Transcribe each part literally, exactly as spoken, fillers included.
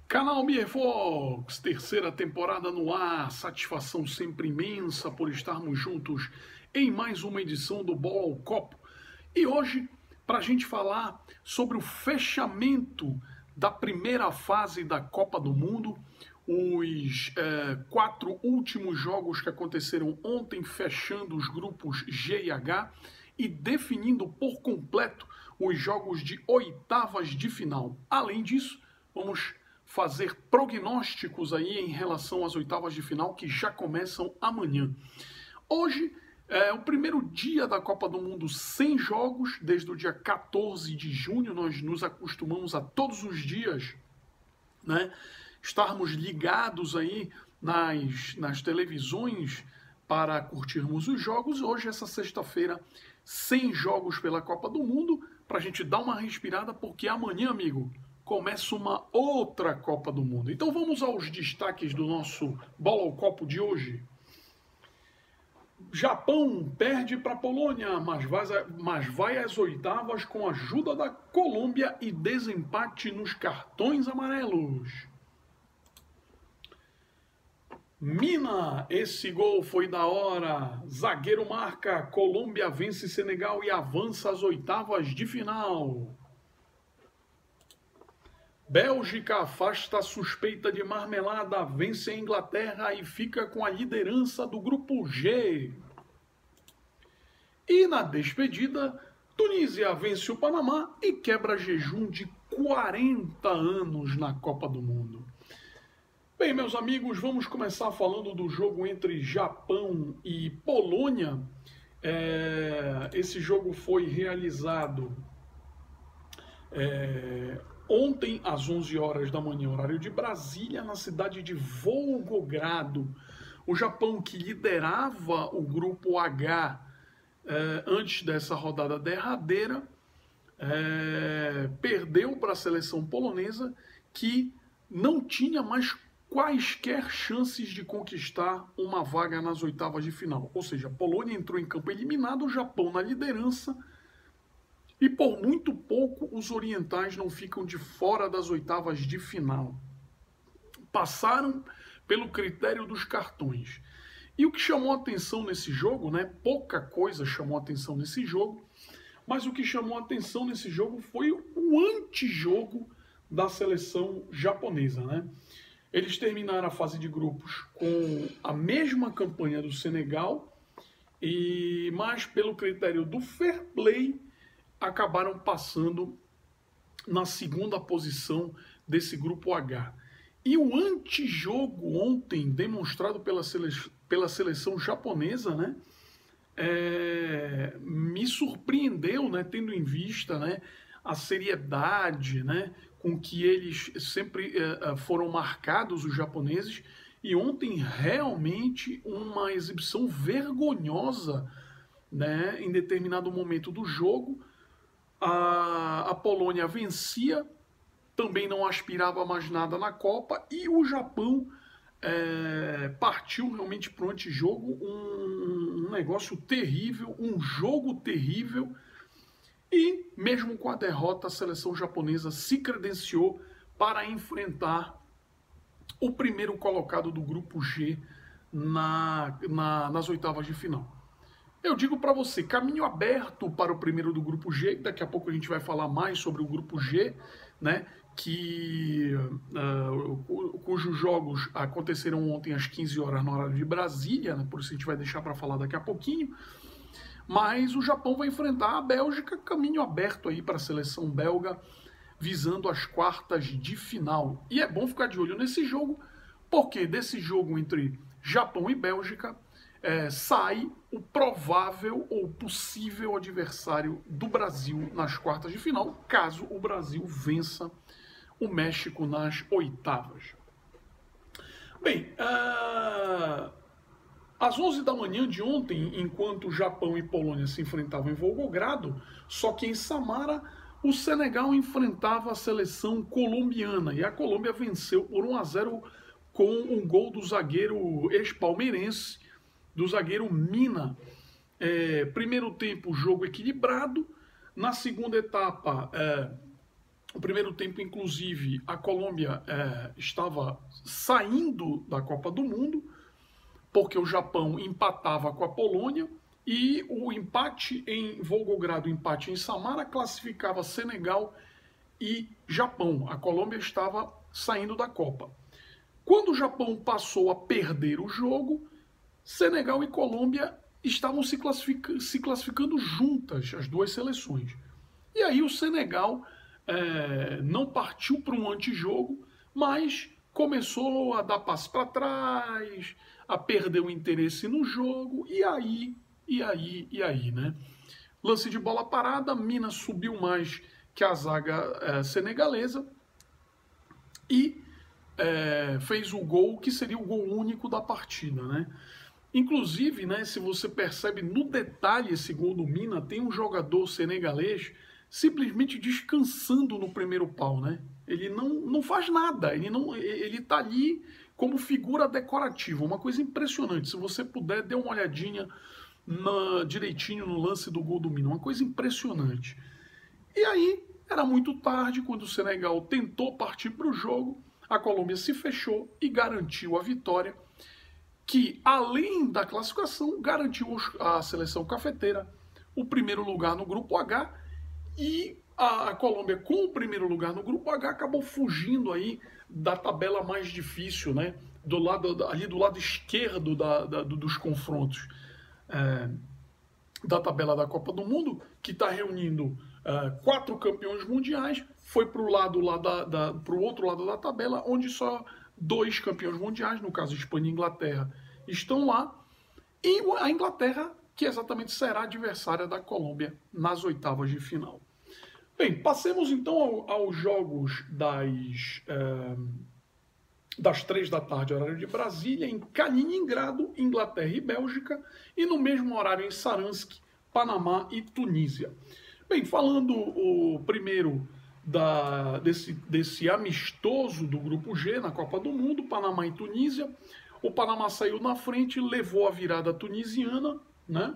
Canal Mirfox, terceira temporada no ar, satisfação sempre imensa por estarmos juntos em mais uma edição do Bola ao Copo. E hoje, para a gente falar sobre o fechamento da primeira fase da Copa do Mundo, os é, quatro últimos jogos que aconteceram ontem, fechando os grupos G e H e definindo por completo os jogos de oitavas de final. Além disso, vamos fazer prognósticos aí em relação às oitavas de final que já começam amanhã. Hoje é o primeiro dia da Copa do Mundo sem jogos, desde o dia quatorze de junho. Nós nos acostumamos a todos os dias, né, estarmos ligados aí nas, nas televisões para curtirmos os jogos. Hoje, essa sexta-feira, sem jogos pela Copa do Mundo, para a gente dar uma respirada, porque amanhã, amigo, começa uma outra Copa do Mundo. Então vamos aos destaques do nosso Bola ao Copo de hoje. Japão perde para a Polônia, mas vai, mas vai às oitavas com a ajuda da Colômbia e desempate nos cartões amarelos. Mina, esse gol foi da hora. Zagueiro marca, Colômbia vence Senegal e avança às oitavas de final. Bélgica afasta a suspeita de marmelada, vence a Inglaterra e fica com a liderança do grupo G. E na despedida, Tunísia vence o Panamá e quebra jejum de quarenta anos na Copa do Mundo. Bem, meus amigos, vamos começar falando do jogo entre Japão e Polônia. É, esse jogo foi realizado É, ontem, às onze horas da manhã, horário de Brasília, na cidade de Volgogrado. O Japão, que liderava o grupo H eh, antes dessa rodada derradeira, eh, perdeu para a seleção polonesa, que não tinha mais quaisquer chances de conquistar uma vaga nas oitavas de final. Ou seja, a Polônia entrou em campo eliminado, o Japão na liderança. E por muito pouco os orientais não ficam de fora das oitavas de final. Passaram pelo critério dos cartões. E o que chamou a atenção nesse jogo, né? Pouca coisa chamou a atenção nesse jogo, mas o que chamou a atenção nesse jogo foi o antijogo da seleção japonesa, né? Eles terminaram a fase de grupos com a mesma campanha do Senegal, e mas pelo critério do fair play, acabaram passando na segunda posição desse grupo H. E o antijogo ontem, demonstrado pela, sele... pela seleção japonesa, né, é... me surpreendeu, né, tendo em vista, né, a seriedade, né, com que eles sempre é, foram marcados, os japoneses, e ontem realmente uma exibição vergonhosa, né, em determinado momento do jogo. A, a Polônia vencia, também não aspirava mais nada na Copa, e o Japão é, partiu realmente para o antijogo, um, um negócio terrível, um jogo terrível, e mesmo com a derrota, a seleção japonesa se credenciou para enfrentar o primeiro colocado do grupo G na, na, nas oitavas de final. Eu digo para você, caminho aberto para o primeiro do grupo G. Daqui a pouco a gente vai falar mais sobre o grupo G, né, que, uh, cujos jogos aconteceram ontem às quinze horas no horário de Brasília, né, por isso a gente vai deixar para falar daqui a pouquinho. Mas o Japão vai enfrentar a Bélgica, caminho aberto aí para a seleção belga, visando as quartas de final. E é bom ficar de olho nesse jogo, porque desse jogo entre Japão e Bélgica, É, sai o provável ou possível adversário do Brasil nas quartas de final, caso o Brasil vença o México nas oitavas. Bem, uh, às onze da manhã de ontem, enquanto Japão e Polônia se enfrentavam em Volgogrado, só que em Samara, o Senegal enfrentava a seleção colombiana, e a Colômbia venceu por um a zero com um gol do zagueiro ex-palmeirense, do zagueiro Mina. É, primeiro tempo, jogo equilibrado. Na segunda etapa, é, O primeiro tempo, inclusive, a Colômbia é, estava saindo da Copa do Mundo, porque o Japão empatava com a Polônia, e o empate em Volgogrado, o empate em Samara, classificava Senegal e Japão. A Colômbia estava saindo da Copa. Quando o Japão passou a perder o jogo, Senegal e Colômbia estavam se, classific se classificando juntas, as duas seleções. E aí o Senegal é, não partiu para um antijogo, mas começou a dar passo para trás, a perder o interesse no jogo, e aí, e aí, e aí, né? Lance de bola parada, Minas subiu mais que a zaga é, senegalesa e é, fez o gol que seria o gol único da partida, né? Inclusive, né, se você percebe no detalhe esse gol do Mina, tem um jogador senegalês simplesmente descansando no primeiro pau, né? Ele não, não faz nada, ele não, ele tá ali como figura decorativa, uma coisa impressionante. Se você puder, dê uma olhadinha na, direitinho no lance do gol do Mina, uma coisa impressionante. E aí, era muito tarde, quando o Senegal tentou partir para o jogo, a Colômbia se fechou e garantiu a vitória, que, além da classificação, garantiu à seleção cafeteira o primeiro lugar no Grupo H, e a, a Colômbia, com o primeiro lugar no Grupo H, acabou fugindo aí da tabela mais difícil, né? Do lado, ali do lado esquerdo da, da, dos confrontos é, da tabela da Copa do Mundo, que está reunindo é, quatro campeões mundiais, foi para o lado lá da, da, pro outro lado da tabela, onde só dois campeões mundiais, no caso Espanha e Inglaterra, estão lá, e a Inglaterra, que exatamente será adversária da Colômbia nas oitavas de final. Bem, passemos então ao, aos jogos das, é, das três da tarde, horário de Brasília, em Kaliningrado, Inglaterra e Bélgica, e no mesmo horário em Saransk, Panamá e Tunísia. Bem, falando o primeiro da, desse, desse amistoso do Grupo G na Copa do Mundo, Panamá e Tunísia, o Panamá saiu na frente, levou a virada tunisiana, né?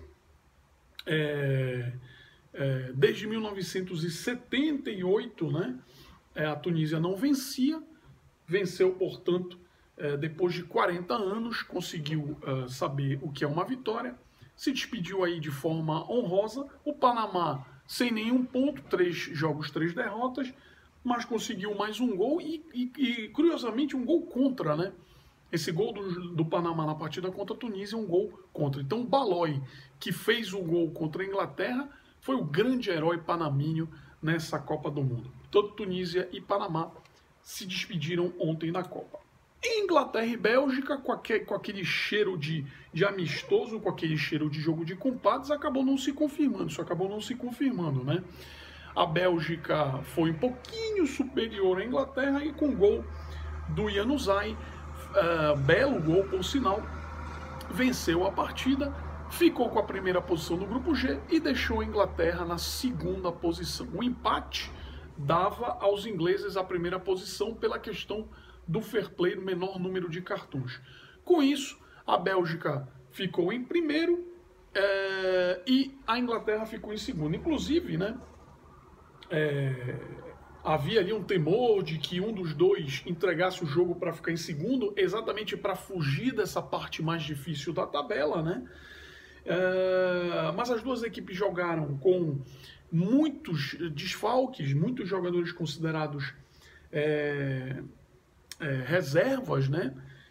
É, é, desde mil novecentos e setenta e oito, né? É, a Tunísia não vencia, venceu, portanto, é, depois de quarenta anos, conseguiu é, saber o que é uma vitória, se despediu aí de forma honrosa. O Panamá sem nenhum ponto, três jogos, três derrotas, mas conseguiu mais um gol e, e, e curiosamente, um gol contra, né? Esse gol do, do Panamá na partida contra a Tunísia é um gol contra. Então, o Balói, que fez o gol contra a Inglaterra, foi o grande herói panaminho nessa Copa do Mundo. Tanto Tunísia e Panamá se despediram ontem da Copa. Inglaterra e Bélgica, com aquele, com aquele cheiro de, de amistoso, com aquele cheiro de jogo de compadres, acabou não se confirmando. Isso acabou não se confirmando, né? A Bélgica foi um pouquinho superior à Inglaterra e com gol do Januzaj, Uh, belo gol, por sinal, venceu a partida, ficou com a primeira posição do Grupo G e deixou a Inglaterra na segunda posição. O empate dava aos ingleses a primeira posição pela questão do fair play, do menor número de cartões. Com isso, a Bélgica ficou em primeiro é, e a Inglaterra ficou em segundo. Inclusive, né, é, havia ali um temor de que um dos dois entregasse o jogo para ficar em segundo, exatamente para fugir dessa parte mais difícil da tabela, né? É, mas as duas equipes jogaram com muitos desfalques, muitos jogadores considerados é, é, reservas, né?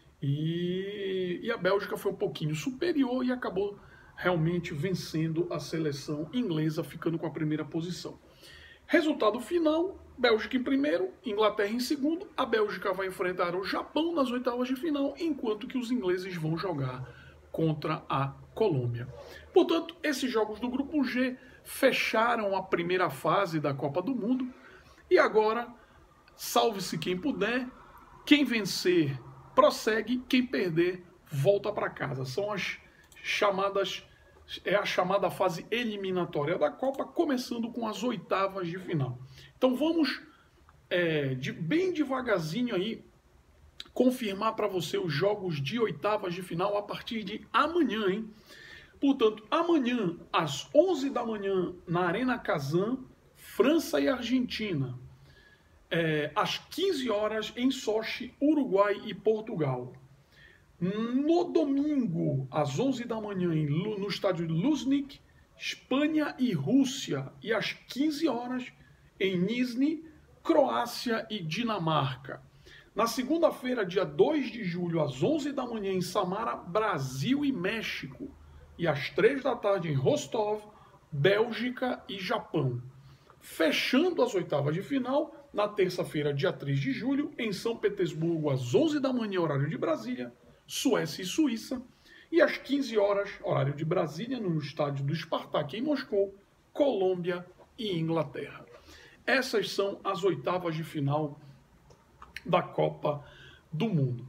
E, e a Bélgica foi um pouquinho superior e acabou realmente vencendo a seleção inglesa, ficando com a primeira posição. Resultado final, Bélgica em primeiro, Inglaterra em segundo. A Bélgica vai enfrentar o Japão nas oitavas de final, enquanto que os ingleses vão jogar contra a Colômbia. Portanto, esses jogos do Grupo G fecharam a primeira fase da Copa do Mundo. E agora, salve-se quem puder, quem vencer prossegue, quem perder volta para casa. São as chamadas... É a chamada fase eliminatória da Copa, começando com as oitavas de final. Então vamos é, de, bem devagarzinho aí confirmar para você os jogos de oitavas de final a partir de amanhã, hein? Portanto, amanhã às onze da manhã na Arena Kazan, França e Argentina. é, às quinze horas em Sochi, Uruguai e Portugal. No domingo, às onze da manhã, em, no estádio de Luzhniki, Espanha e Rússia. E às quinze horas, em Nizhny, Croácia e Dinamarca. Na segunda-feira, dia dois de julho, às onze da manhã, em Samara, Brasil e México. E às três da tarde, em Rostov, Bélgica e Japão. Fechando as oitavas de final, na terça-feira, dia três de julho, em São Petersburgo, às onze da manhã, horário de Brasília, Suécia e Suíça, e às quinze horas, horário de Brasília, no estádio do Spartak em Moscou, Colômbia e Inglaterra. Essas são as oitavas de final da Copa do Mundo.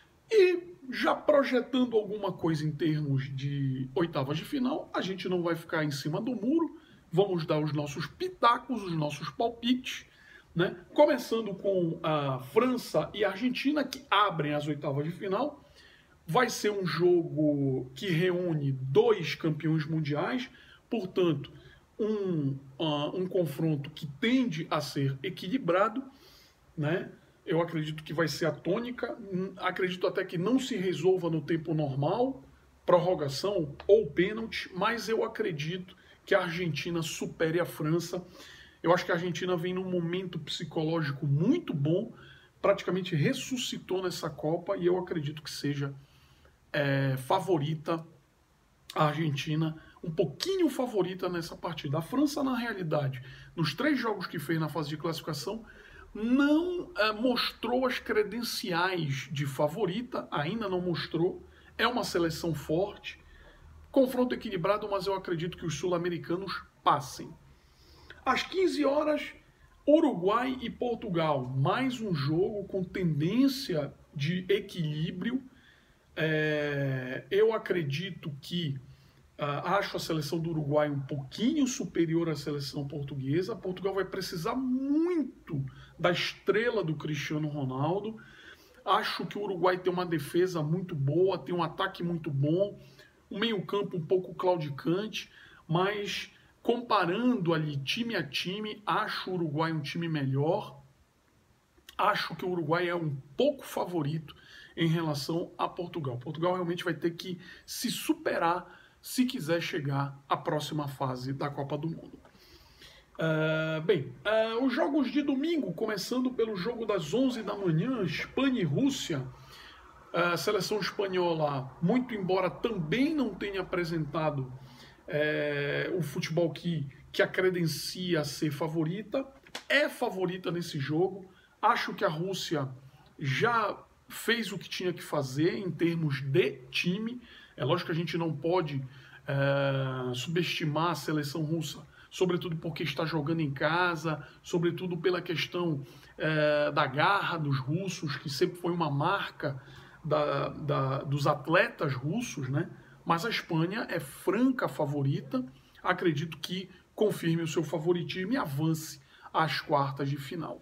E já projetando alguma coisa em termos de oitavas de final, a gente não vai ficar em cima do muro, vamos dar os nossos pitacos, os nossos palpites, né? Começando com a França e a Argentina, que abrem as oitavas de final. Vai ser um jogo que reúne dois campeões mundiais, portanto, um, uh, um confronto que tende a ser equilibrado, né? Eu acredito que vai ser a tônica, acredito até que não se resolva no tempo normal, prorrogação ou pênalti, mas eu acredito que a Argentina supere a França. Eu acho que a Argentina vem num momento psicológico muito bom, praticamente ressuscitou nessa Copa e eu acredito que seja É, favorita a Argentina, um pouquinho favorita nessa partida. A França, na realidade, nos três jogos que fez na fase de classificação, não é, mostrou as credenciais de favorita, ainda não mostrou. É uma seleção forte, confronto equilibrado, mas eu acredito que os sul-americanos passem. Às quinze horas, Uruguai e Portugal, mais um jogo com tendência de equilíbrio. É, eu acredito que uh, acho a seleção do Uruguai um pouquinho superior à seleção portuguesa. Portugal vai precisar muito da estrela do Cristiano Ronaldo. Acho que o Uruguai tem uma defesa muito boa, tem um ataque muito bom, um meio-campo um pouco claudicante, mas comparando ali time a time, acho o Uruguai um time melhor. Acho que o Uruguai é um pouco favorito em relação a Portugal. Portugal realmente vai ter que se superar se quiser chegar à próxima fase da Copa do Mundo. Uh, bem, uh, os jogos de domingo, começando pelo jogo das onze da manhã, Espanha e Rússia. A seleção espanhola, muito embora também não tenha apresentado uh, o futebol que, que a credencia ser favorita, é favorita nesse jogo. Acho que a Rússia já fez o que tinha que fazer em termos de time. É lógico que a gente não pode é, subestimar a seleção russa, sobretudo porque está jogando em casa, sobretudo pela questão é, da garra dos russos, que sempre foi uma marca da, da, dos atletas russos, né? Mas a Espanha é franca favorita. Acredito que confirme o seu favoritismo e avance às quartas de final.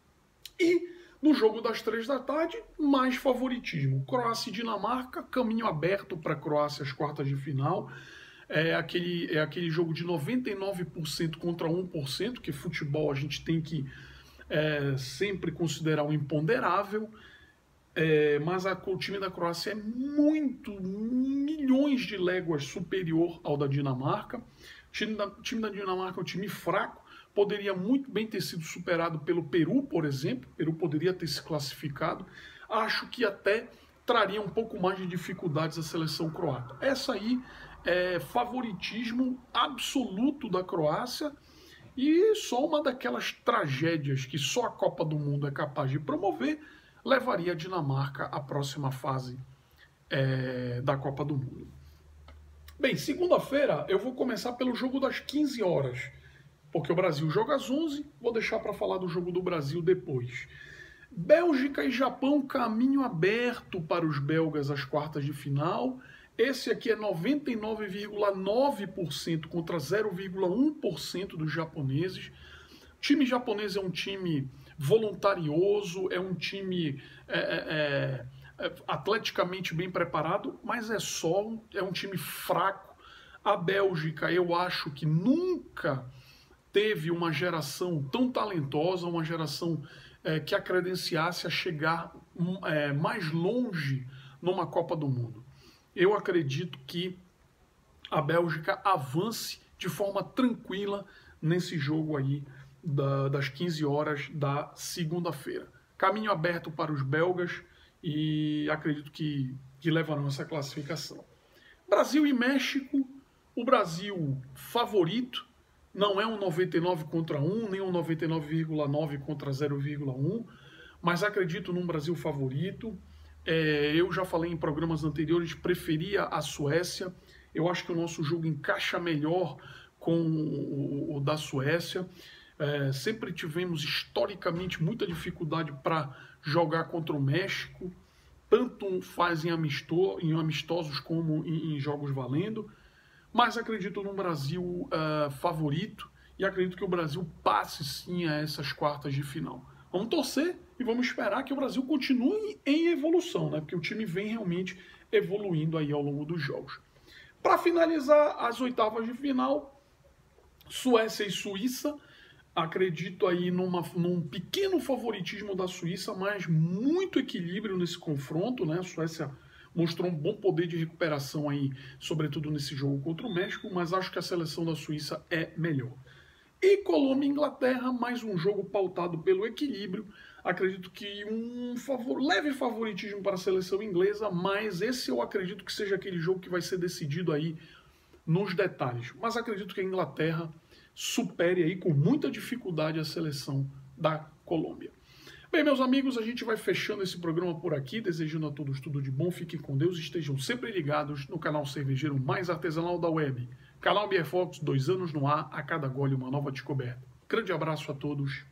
E no jogo das três da tarde, mais favoritismo. Croácia e Dinamarca, caminho aberto para a Croácia às quartas de final. É aquele, é aquele jogo de noventa e nove por cento contra um por cento, que futebol a gente tem que é, sempre considerar um imponderável. É, mas a, o time da Croácia é muito, milhões de léguas superior ao da Dinamarca. O time da, o time da Dinamarca é um time fraco. Poderia muito bem ter sido superado pelo Peru, por exemplo. O Peru poderia ter se classificado. Acho que até traria um pouco mais de dificuldades à seleção croata. Essa aí é favoritismo absoluto da Croácia e só uma daquelas tragédias que só a Copa do Mundo é capaz de promover levaria a Dinamarca à próxima fase é, da Copa do Mundo. Bem, segunda-feira eu vou começar pelo jogo das quinze horas. Porque o Brasil joga às onze, vou deixar para falar do jogo do Brasil depois. Bélgica e Japão, caminho aberto para os belgas às quartas de final. Esse aqui é noventa e nove vírgula nove por cento contra zero vírgula um por cento dos japoneses. O time japonês é um time voluntarioso, é um time é, é, é, atleticamente bem preparado, mas é só, é um time fraco. A Bélgica, eu acho que nunca teve uma geração tão talentosa, uma geração é, que a credenciasse a chegar é, mais longe numa Copa do Mundo. Eu acredito que a Bélgica avance de forma tranquila nesse jogo aí da, das quinze horas da segunda-feira. Caminho aberto para os belgas e acredito que, que levarão essa classificação. Brasil e México, o Brasil favorito, não é um noventa e nove contra um, nem um noventa e nove vírgula nove contra zero vírgula um, mas acredito num Brasil favorito. É, eu já falei em programas anteriores, preferia a Suécia. Eu acho que o nosso jogo encaixa melhor com o, o da Suécia. É, sempre tivemos historicamente muita dificuldade para jogar contra o México, tanto faz em, amisto, em amistosos como em, em jogos valendo. Mas acredito num Brasil uh, favorito e acredito que o Brasil passe sim a essas quartas de final. Vamos torcer e vamos esperar que o Brasil continue em evolução, né? Porque o time vem realmente evoluindo aí ao longo dos jogos. Para finalizar as oitavas de final, Suécia e Suíça. Acredito aí numa, num pequeno favoritismo da Suíça, mas muito equilíbrio nesse confronto, né? A Suécia mostrou um bom poder de recuperação aí, sobretudo nesse jogo contra o México, mas acho que a seleção da Suíça é melhor. E Colômbia e Inglaterra, mais um jogo pautado pelo equilíbrio. Acredito que um favor, leve favoritismo para a seleção inglesa, mas esse eu acredito que seja aquele jogo que vai ser decidido aí nos detalhes. Mas acredito que a Inglaterra supere aí com muita dificuldade a seleção da Colômbia. Bem, meus amigos, a gente vai fechando esse programa por aqui, desejando a todos tudo de bom, fiquem com Deus, estejam sempre ligados no canal cervejeiro mais artesanal da web. Canal Beer Fox, dois anos no ar, a cada gole uma nova descoberta. Grande abraço a todos